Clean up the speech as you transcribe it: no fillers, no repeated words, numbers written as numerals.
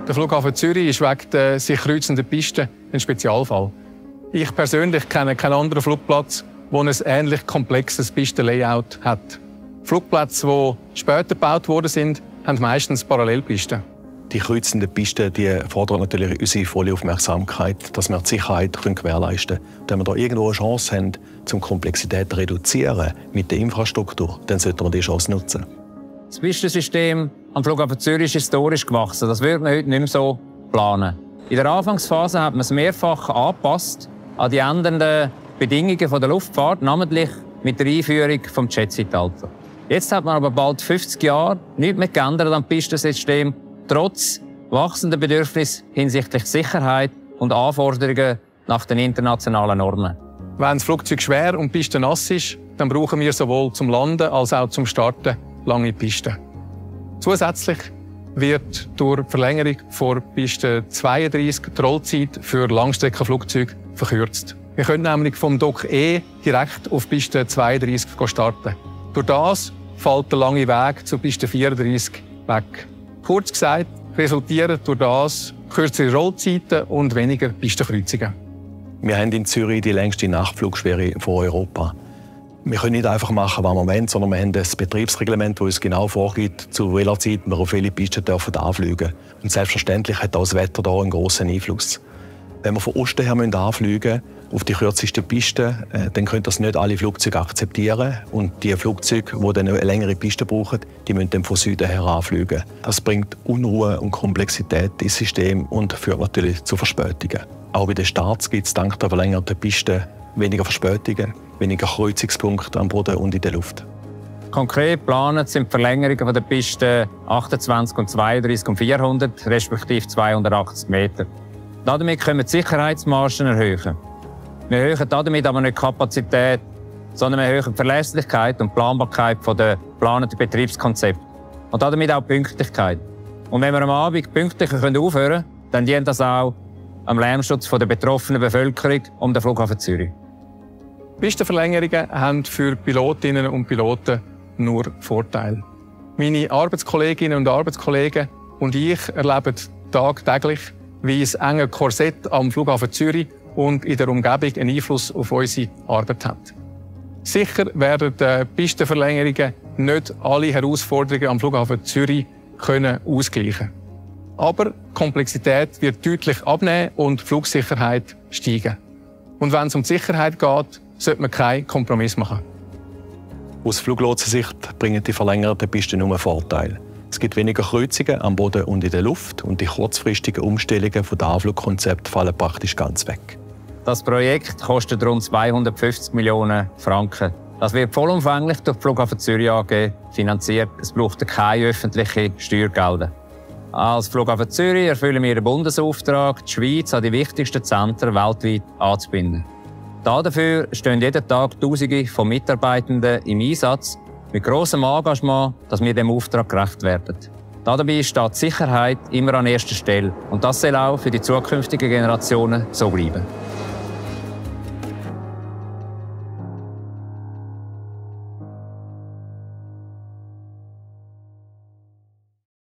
Der Flughafen Zürich ist wegen der sich kreuzenden Pisten ein Spezialfall. Ich persönlich kenne keinen anderen Flugplatz, der ein ähnlich komplexes Pistenlayout hat. Flugplätze, die später gebaut worden sind, haben meistens Parallelpisten. Die kreuzenden Pisten fordern natürlich unsere volle Aufmerksamkeit, dass wir die Sicherheit gewährleisten können. Wenn wir da irgendwo eine Chance haben, die Komplexität zu reduzieren mit der Infrastruktur, dann sollten wir diese Chance nutzen. Das Pistensystem am Flughafen Zürich ist historisch gewachsen. Das würde man heute nicht mehr so planen. In der Anfangsphase hat man es mehrfach angepasst an die ändernden Bedingungen der Luftfahrt, namentlich mit der Einführung des Jet-Zeitalters. Jetzt hat man aber bald 50 Jahre nichts mehr geändert am Pistensystem, trotz wachsender Bedürfnisse hinsichtlich Sicherheit und Anforderungen nach den internationalen Normen. Wenn das Flugzeug schwer und die Piste nass ist, dann brauchen wir sowohl zum Landen als auch zum Starten lange Pisten. Zusätzlich wird durch die Verlängerung von Piste 32 die Rollzeit für Langstreckenflugzeuge verkürzt. Wir können nämlich vom Dock E direkt auf Piste 32 starten. Durch das fällt der lange Weg zur Piste 34 weg. Kurz gesagt, resultieren durch das kürzere Rollzeiten und weniger Pistenkreuzungen. Wir haben in Zürich die längste Nachtflugschwere von Europa. Wir können nicht einfach machen, was wir wollen, sondern wir haben ein Betriebsreglement, das uns genau vorgibt, zu welcher Zeit wir auf welche Pisten anfliegen dürfen. Und selbstverständlich hat auch das Wetter da einen grossen Einfluss. Wenn wir von Osten her anfliegen müssen, auf die kürzeste Piste, dann können das nicht alle Flugzeuge akzeptieren. Und die Flugzeuge, die dann eine längere Piste brauchen, die müssen dann von Süden her anfliegen. Das bringt Unruhe und Komplexität ins System und führt natürlich zu Verspätungen. Auch bei den Starts gibt es dank der verlängerten Piste weniger Verspätungen, weniger Kreuzungspunkte am Boden und in der Luft. Konkret geplant sind die Verlängerungen der Pisten 28 und 32 um 400, respektive 280 Meter. Damit können wir die Sicherheitsmargen erhöhen. Wir erhöhen damit aber nicht die Kapazität, sondern wir erhöhen die Verlässlichkeit und die Planbarkeit der geplanten Betriebskonzepte. Und damit auch die Pünktlichkeit. Und wenn wir am Abend pünktlicher aufhören können, dann dient das auch am Lärmschutz der betroffenen Bevölkerung um den Flughafen Zürich. Pistenverlängerungen haben für Pilotinnen und Piloten nur Vorteile. Meine Arbeitskolleginnen und Arbeitskollegen und ich erleben tagtäglich, wie ein enges Korsett am Flughafen Zürich und in der Umgebung einen Einfluss auf unsere Arbeit hat. Sicher werden die Pistenverlängerungen nicht alle Herausforderungen am Flughafen Zürich ausgleichen. Aber die Komplexität wird deutlich abnehmen und die Flugsicherheit steigen. Und wenn es um die Sicherheit geht, sollte man keinen Kompromiss machen. Aus Fluglotsensicht bringen die verlängerten Pisten nur Vorteile. Es gibt weniger Kreuzungen am Boden und in der Luft und die kurzfristigen Umstellungen des Anflugkonzepts fallen praktisch ganz weg. Das Projekt kostet rund 250 Millionen Franken. Das wird vollumfänglich durch die Flughafen Zürich AG finanziert. Es braucht keine öffentlichen Steuergelder. Als Flughafen Zürich erfüllen wir den Bundesauftrag, die Schweiz an die wichtigsten Zentren weltweit anzubinden. Dafür stehen jeden Tag Tausende von Mitarbeitenden im Einsatz, mit grossem Engagement, dass wir dem Auftrag gerecht werden. Dabei steht die Sicherheit immer an erster Stelle. Und das soll auch für die zukünftigen Generationen so bleiben.